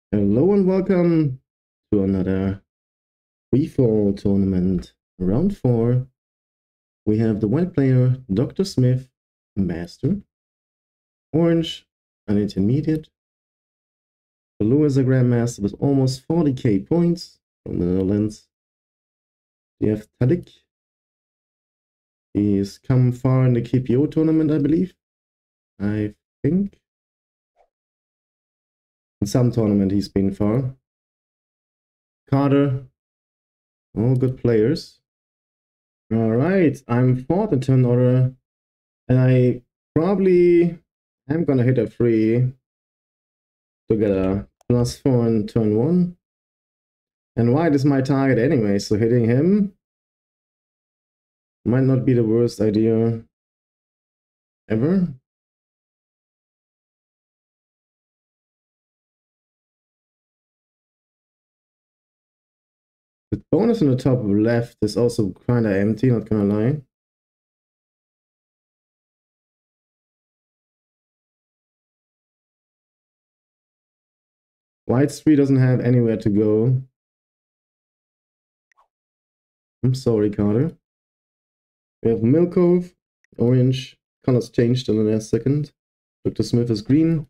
Hello and welcome to another free-for-all tournament. Round 4. We have the white player, Dr. Smith, Master. Orange, an intermediate. Blue is a Grandmaster with almost 40k points from the Netherlands. We have Talik. He's come far in the KPO tournament, I believe. I think. In some tournament he's been far. Carter. All good players. Alright, I'm 4th in turn order. And I probably am gonna hit a 3 to get a +4 in turn 1. And white is my target anyway, so hitting him might not be the worst idea ever. The bonus on the top left is also kinda empty, not gonna lie. White's 3 doesn't have anywhere to go. I'm sorry, Carter. We have Milkove, orange. Colors changed in the last second. Dr. Smith is green.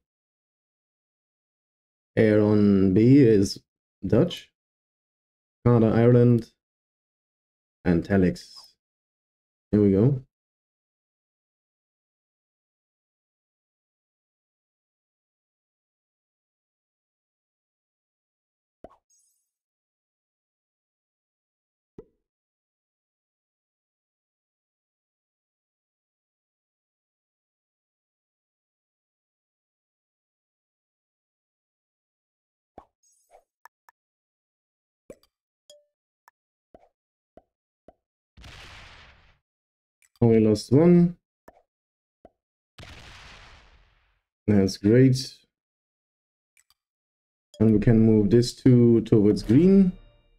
Air on B is Dutch. Carter, Ireland. And Talix. Here we go. Only lost 1. That's great. And we can move this 2 towards green.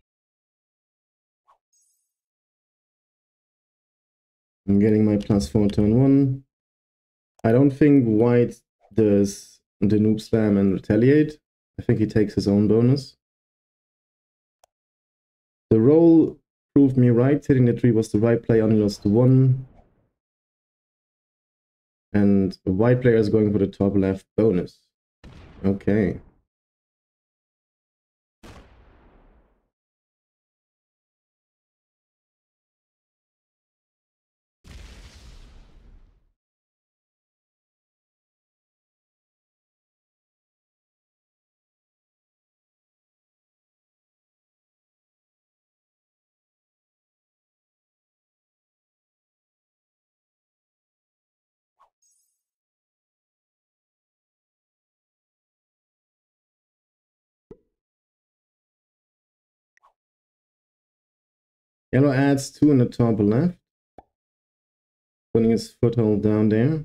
I'm getting my +4 turn 1. I don't think white does the noob slam and retaliate. I think he takes his own bonus. The roll proved me right. Hitting the 3 was the right play, only lost 1. And the white player is going for the top left bonus. Okay. Yellow adds 2 in the top left. Putting his foothold down there.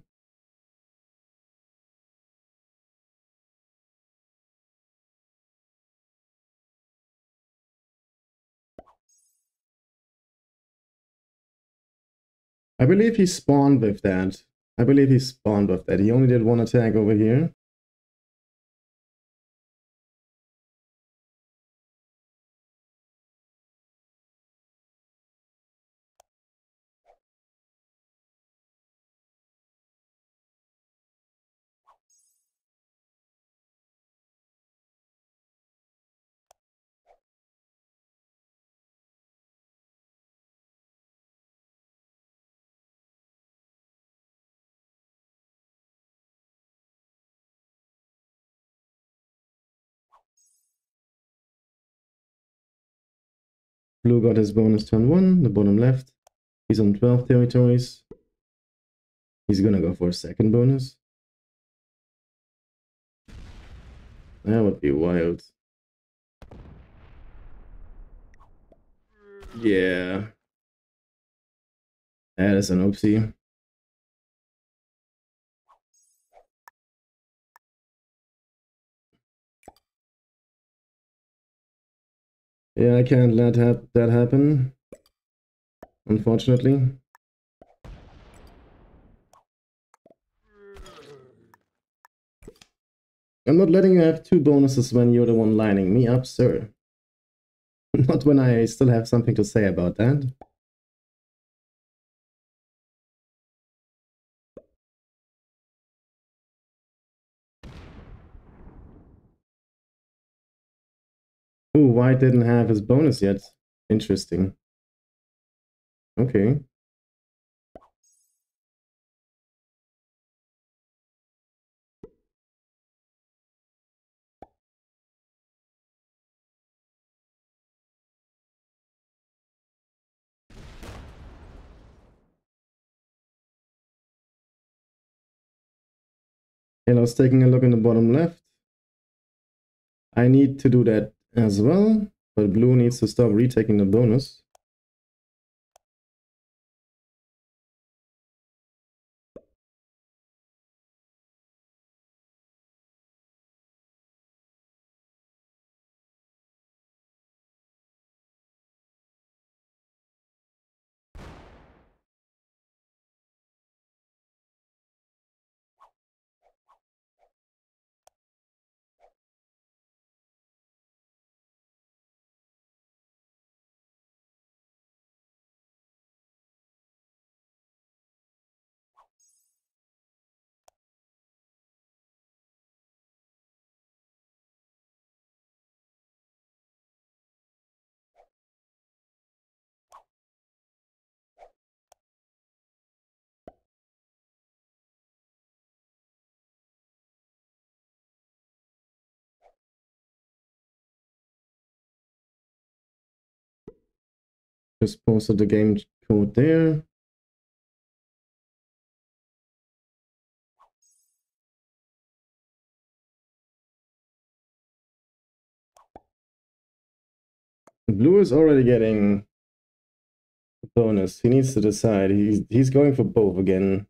I believe he spawned with that. He only did 1 attack over here. Blue got his bonus turn 1, the bottom left. He's on 12 territories. He's gonna go for a second bonus. That would be wild. Yeah. That is an oopsie. Yeah, I can't let that happen, unfortunately. I'm not letting you have 2 bonuses when you're the one lining me up, sir. Not when I still have something to say about that. Ooh, White didn't have his bonus yet. Interesting. Okay. Yellow's taking a look in the bottom left. I need to do that as well, but blue needs to stop retaking the bonus. Just posted the game code there. Blue is already getting a bonus. He needs to decide. He's going for both again.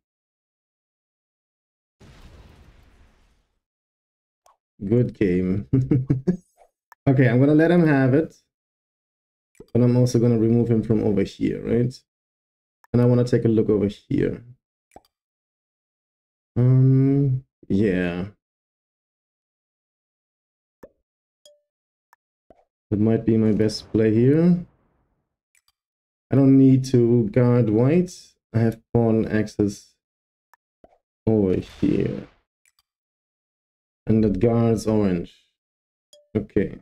Good game. Okay, I'm gonna let him have it. But I'm also gonna remove him from over here, right? And I wanna take a look over here. Yeah. That might be my best play here. I don't need to guard white. I have pawn access over here. And that guards orange. Okay.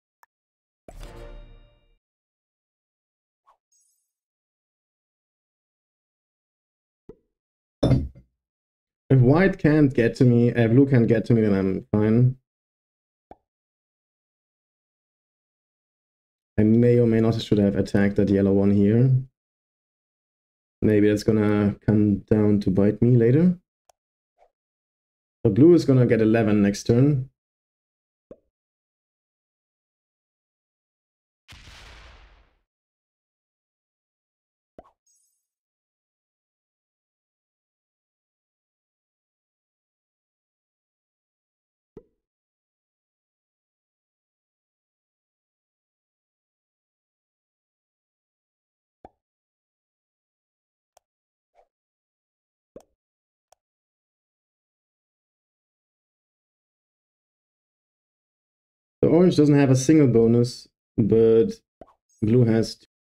If white can't get to me, blue can't get to me, then I'm fine. I may or may not should have attacked that yellow one here. Maybe that's gonna come down to bite me later. But blue is gonna get 11 next turn. The orange doesn't have a single bonus, but blue has two.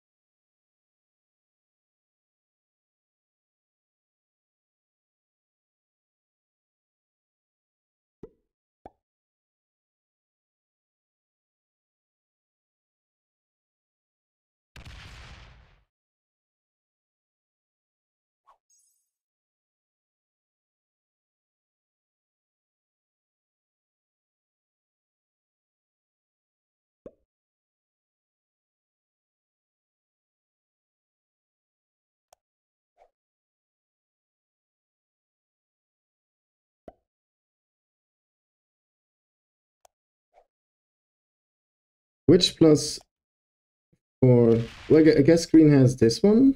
Which plus four? Well, I guess green has this one.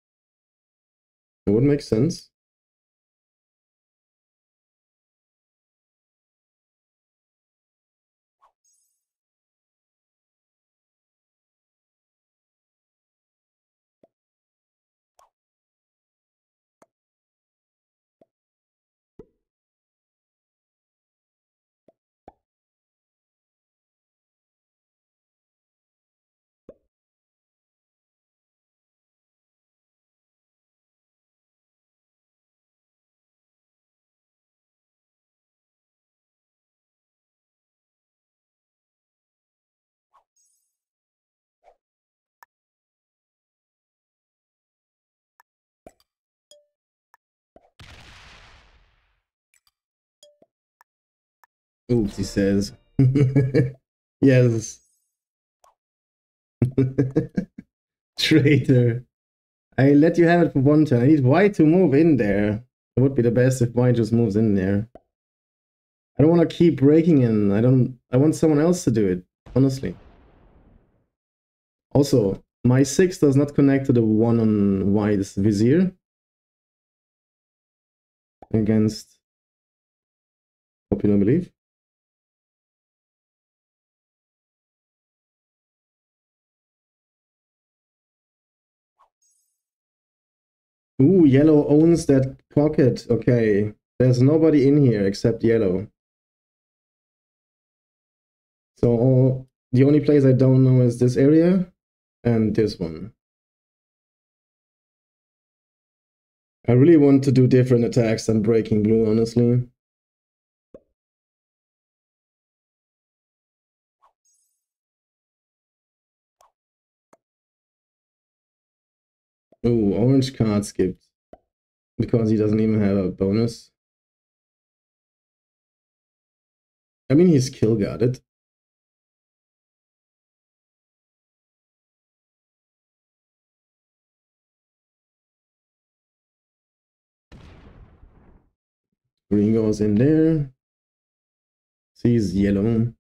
It would make sense. Oops, he says. Yes. Traitor. I let you have it for one turn. I need white to move in there. It would be the best if white just moves in there. I don't want to keep breaking in. I want someone else to do it, honestly. Also, my 6 does not connect to the one on white's vizier. Against popular belief. Ooh, yellow owns that pocket. Okay. There's nobody in here except yellow. So the only place I don't know is this area and this one. I really want to do different attacks than breaking blue, honestly. Ooh, orange card skipped. Because he doesn't even have a bonus. I mean, he's kill guarded. Green goes in there. Sees yellow.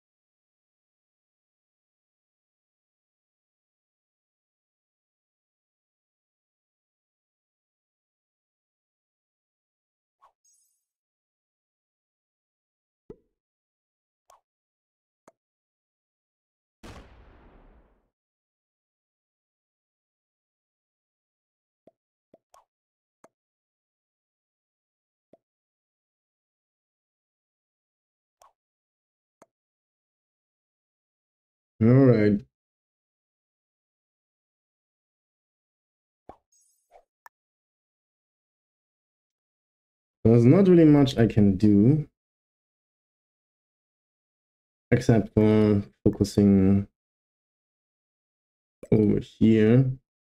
All right. There's not really much I can do. Except for focusing over here.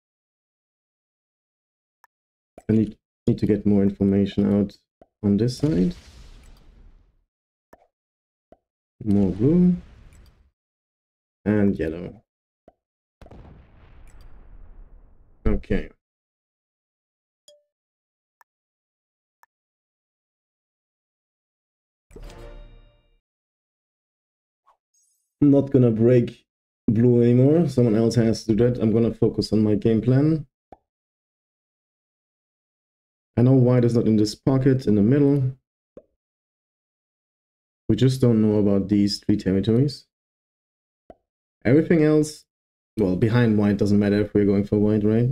I need to get more information out on this side. More blue. And yellow. Okay. I'm not gonna break blue anymore. Someone else has to do that. I'm gonna focus on my game plan. I know white is not in this pocket in the middle. We just don't know about these 3 territories. Everything else, well, behind white doesn't matter if we're going for white, right?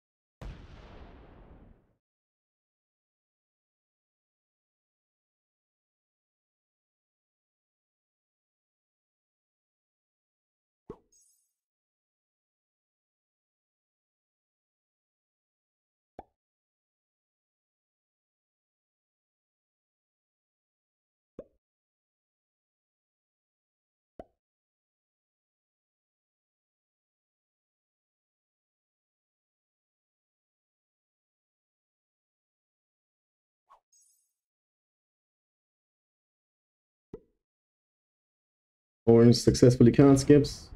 Orange successfully card skips.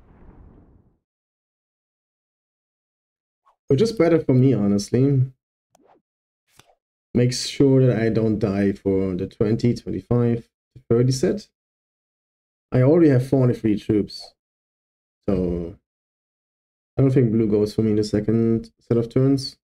Which is better for me, honestly. Makes sure that I don't die for the 20, 25, 30 set. I already have 43 troops. So I don't think blue goes for me in the second set of turns.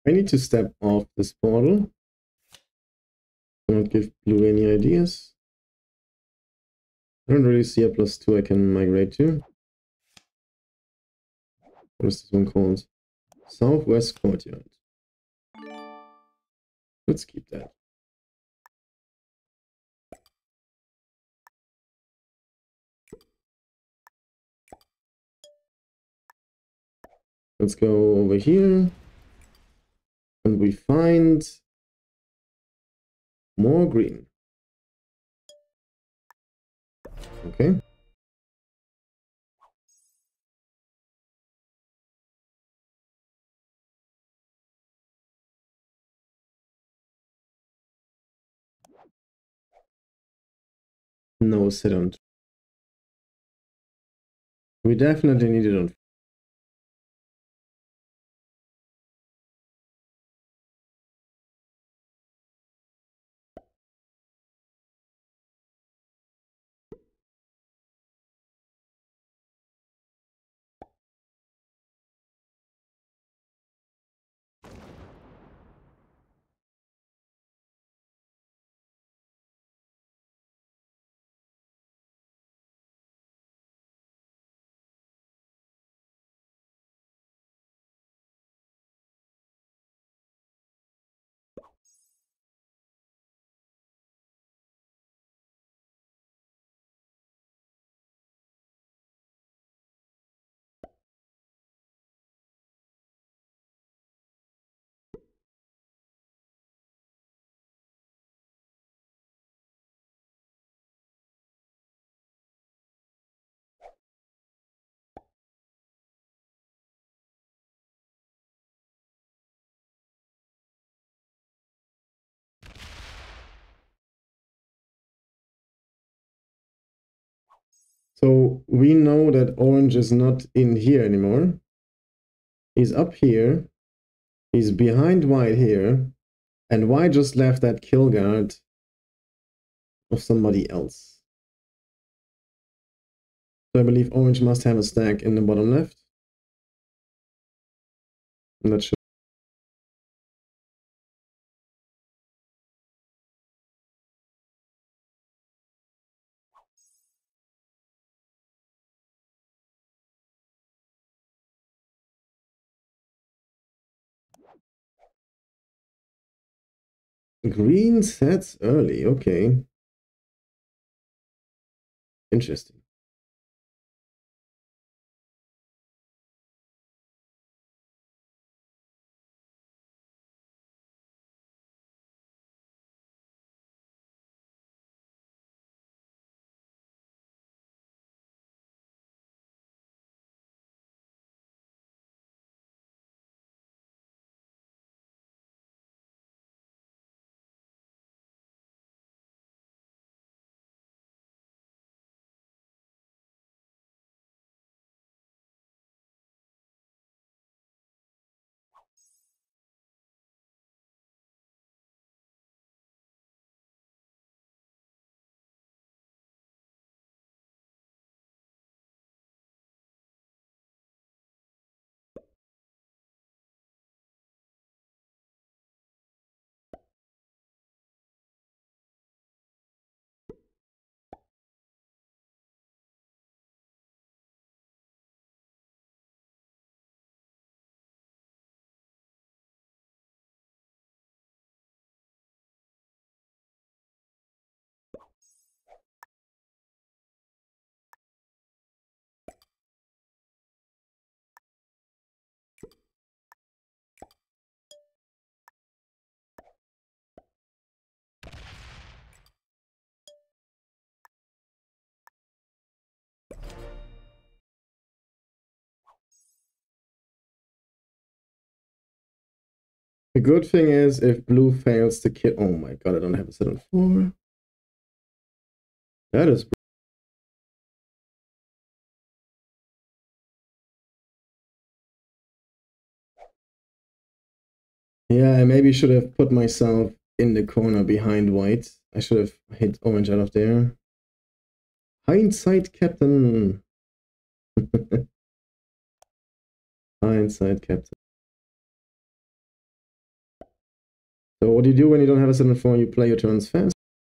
I need to step off this portal. Not give blue any ideas. I don't really see a +2 I can migrate to. What is this one called? Southwest Courtyard. Let's keep that. Let's go over here. And we find more green. Okay. No sit on. We definitely need it on. So we know that orange is not in here anymore. He's up here. He's behind white here. And white just left that kill guard of somebody else. So I believe orange must have a stack in the bottom left. I'm not sure. Green sets early, okay. Interesting. The good thing is if blue fails to kill. Oh my god, I don't have a set on 4. That is. Yeah, I maybe should have put myself in the corner behind white. I should have hit orange out of there. Hindsight, Captain. Hindsight, Captain. So what do you do when you don't have a 7-4? You play your turns fast.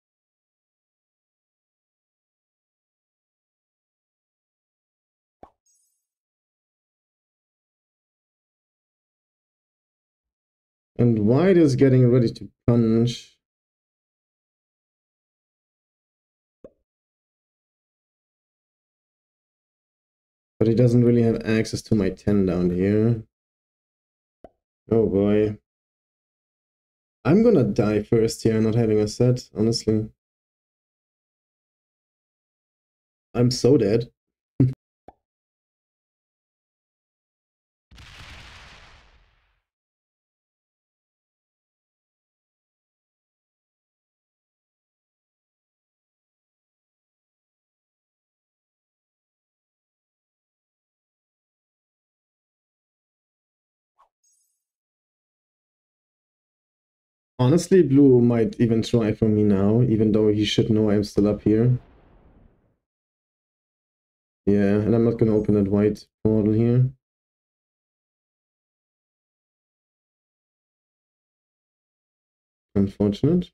And white is getting ready to punch. But he doesn't really have access to my 10 down here. Oh boy. I'm gonna die first here, not having a set, honestly. I'm so dead. Honestly, blue might even try for me now, even though he should know I'm still up here. Yeah, and I'm not gonna open that white portal here. Unfortunate.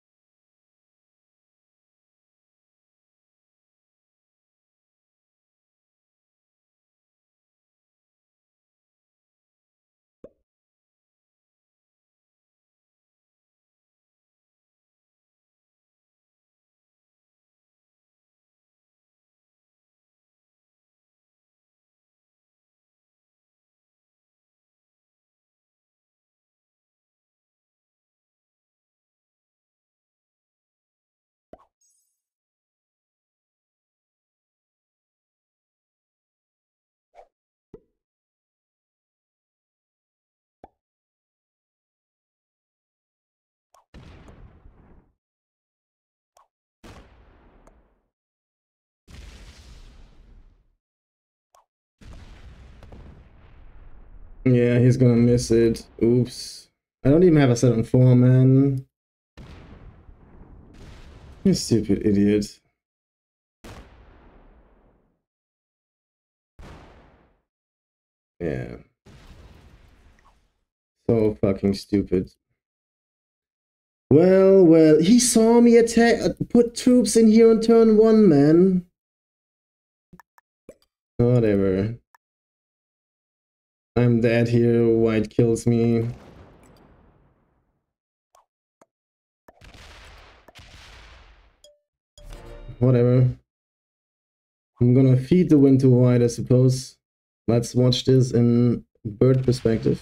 Yeah, he's gonna miss it. Oops. I don't even have a 7-4, man. You stupid idiot. Yeah. So fucking stupid. Well, he saw me attack, put troops in here on turn 1, man. Whatever. I'm dead here, white kills me. Whatever. I'm gonna feed the wind to white, I suppose. Let's watch this in bird perspective.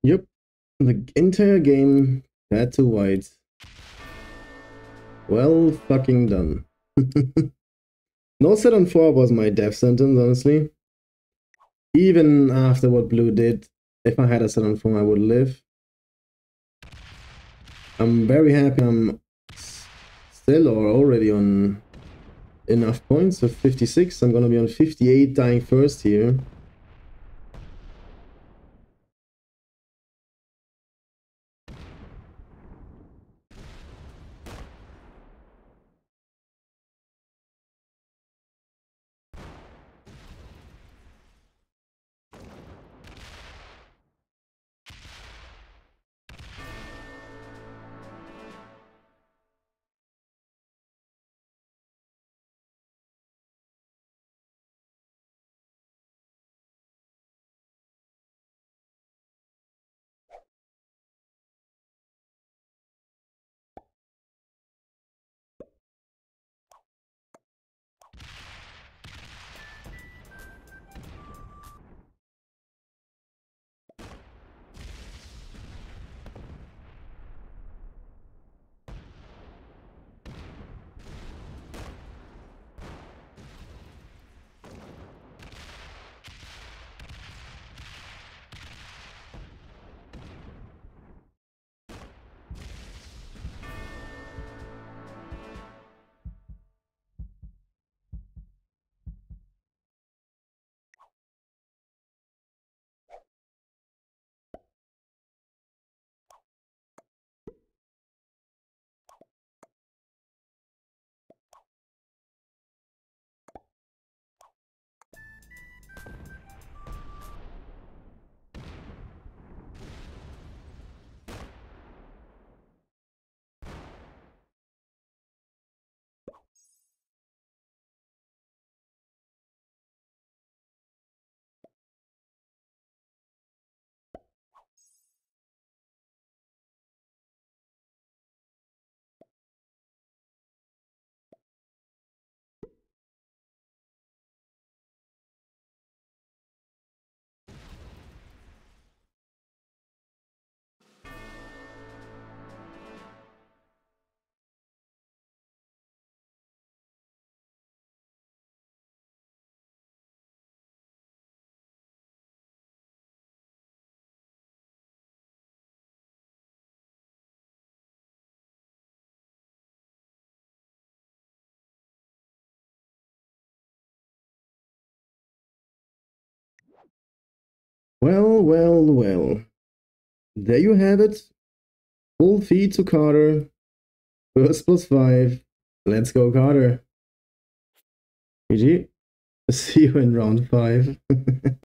Yep, the entire game, bad to white. Well fucking done. No set on 4 was my death sentence, honestly. Even after what blue did, if I had a set on 4, I would live. I'm very happy I'm still or already on enough points of 56. I'm gonna be on 58 dying first here. Well, well, well. There you have it. Full feed to Carter. First +5. Let's go, Carter. GG. See you in round 5.